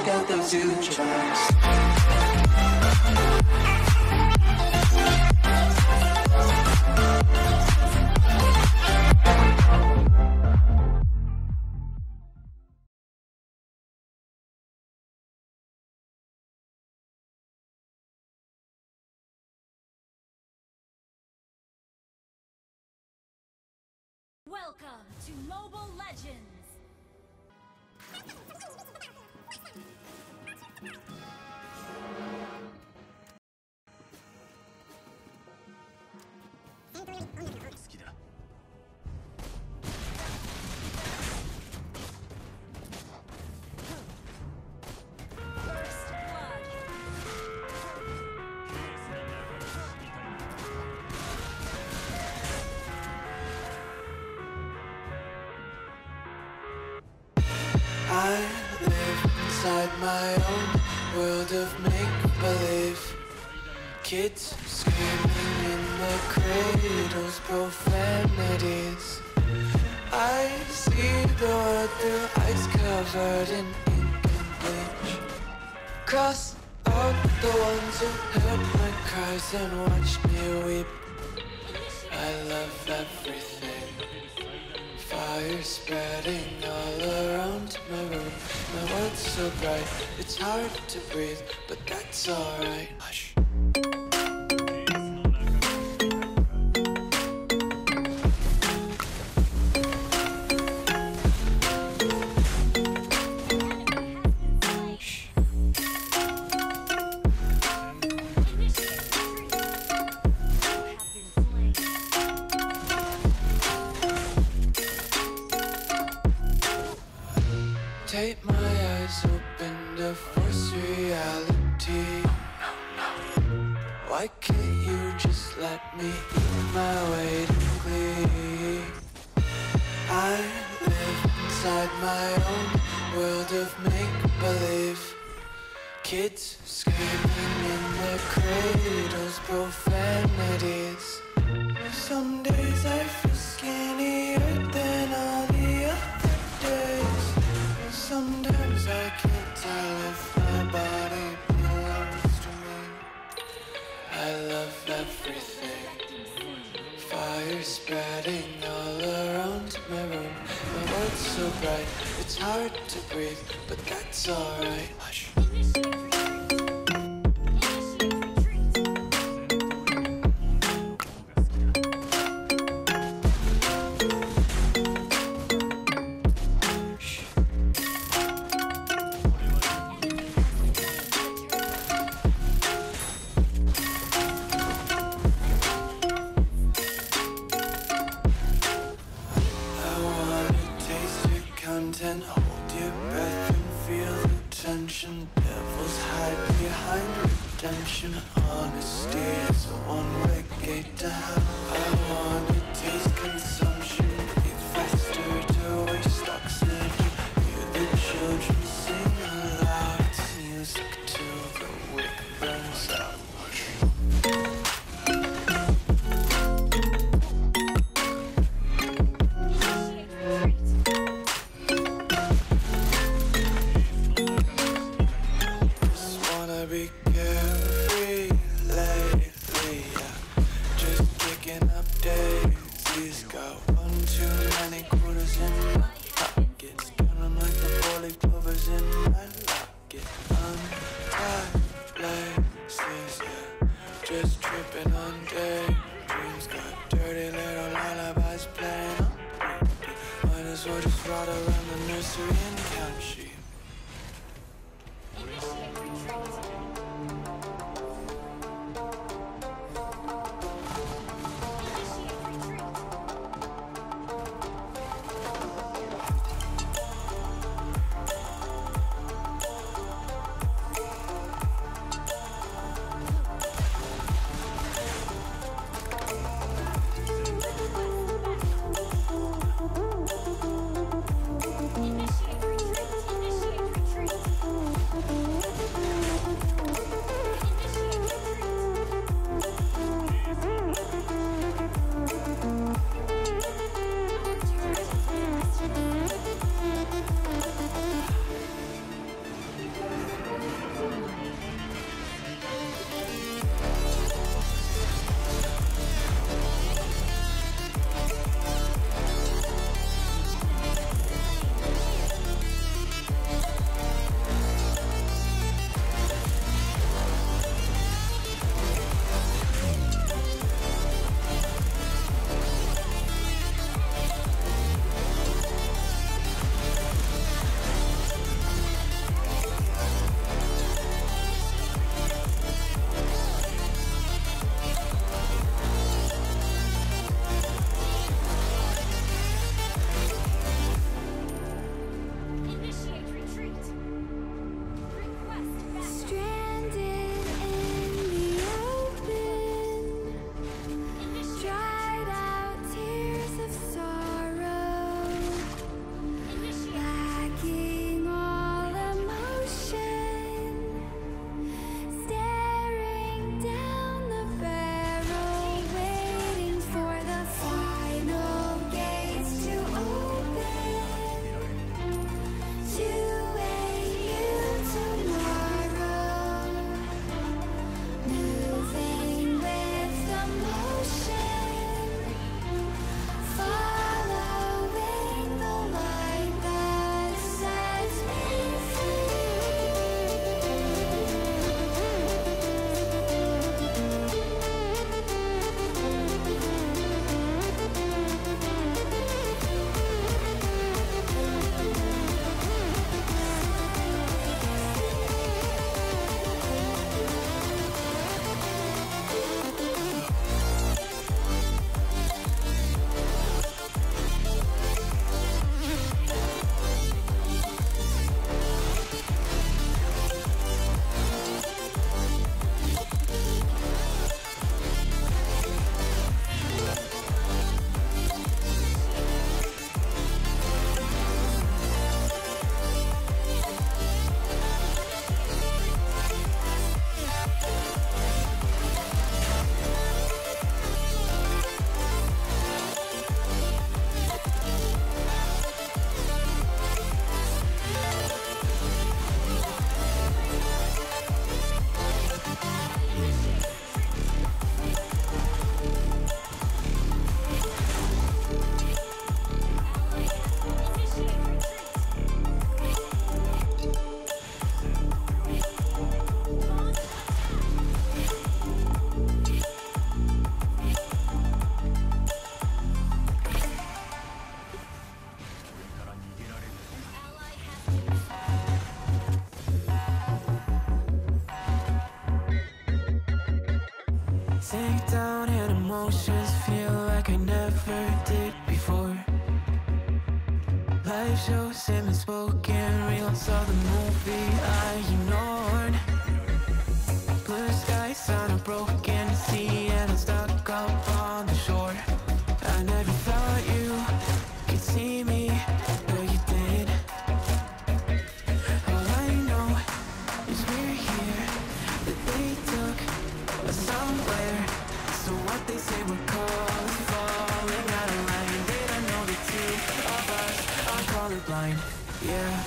got those two tracks. Welcome to Mobile Legends! I live inside my own world of make-believe. Kids screaming in the cradles, profanities. I see the world through eyes covered in ink and bleach. Cross out the ones who heard my cries and watched me weep. I love everything. Fire spreading all around my room. My world's so bright, it's hard to breathe, but that's alright. Hush. Take my eyes open to force reality. Why can't you just let me eat my weight in glee? I live inside my own world of make-believe. Kids screaming in their cradles, profanities. Some days I feel skinnier than all the other days. Sometimes I can't tell if my body belongs to me. I love everything. Fire spreading all around my room. My world's so bright, it's hard to breathe, but that's alright. Hush. And hold your breath and feel the tension. Devils hide behind redemption. Honesty is a one-way gate to hell. I wanna taste consumption. Breathe faster to waste oxygen. Hear the children sing aloud. It's music till the wick burns out. Be carefree lately, yeah. Just picking up daisies. Got one too many quarters in my pockets. Count 'em like the 4-leaf clovers in my locket. Untied laces, yeah. Just tripping on daydreams. Got dirty little lullabies playing on repeat. Might as well just ride around the nursery and count sheep. Initiate Sink down and emotions feel like I never did before. Life shows him spoken, real saw the movie I ignored. Blue skies on a broken sea and I'm stuck up on the shore. I never thought you could see me, but you did. All I know is we're here, that they took us somewhere. So what they say we're called falling out of line. They don't know the two of us are colorblind, yeah.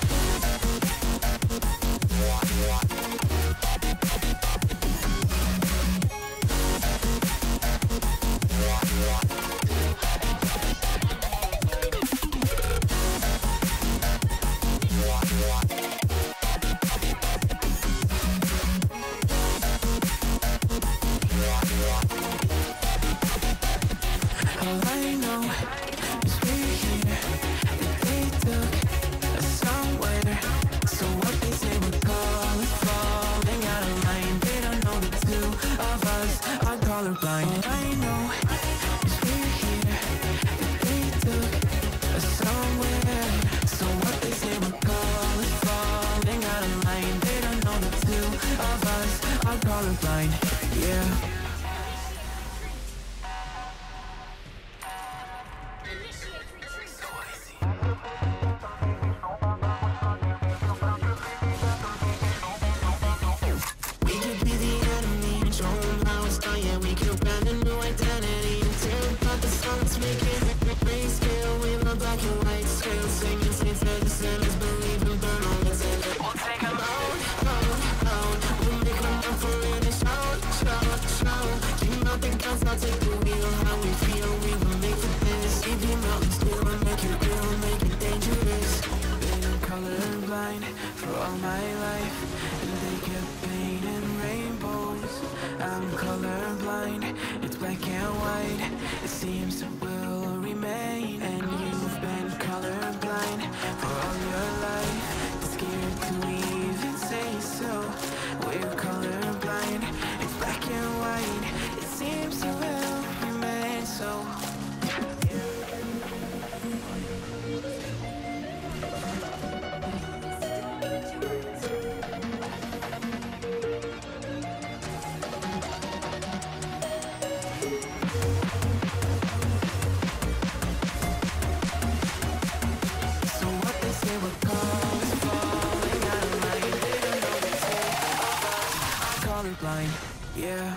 All I know is we're here, that they took us somewhere. So what they say we're called falling out of line. They don't know the two of us are colorblind. All I know is we're here, that they took us somewhere. So what they say we're called falling out of line. They don't know the two of us are colorblind, yeah. For all my life, and they kept painting rainbows. I'm colorblind, it's black and white. It seems it will remain. And you've been colorblind for all your life. It's scared to even say so. We're colorblind, it's black and white. It seems it will remain so. Colorblind, yeah.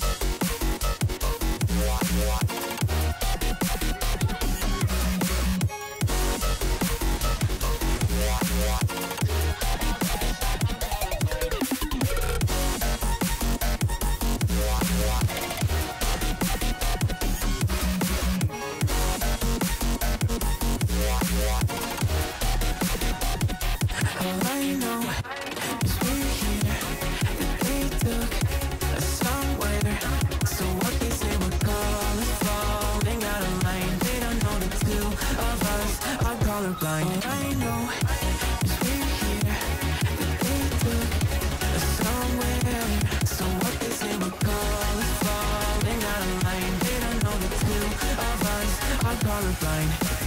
All I know is we're here, that they took us somewhere. So what they say we're called falling out of line. They don't know the two of us are colorblind. All I know is we're here, that they took us somewhere. So what they say we're called falling out of line. They don't know the two of us are colorblind.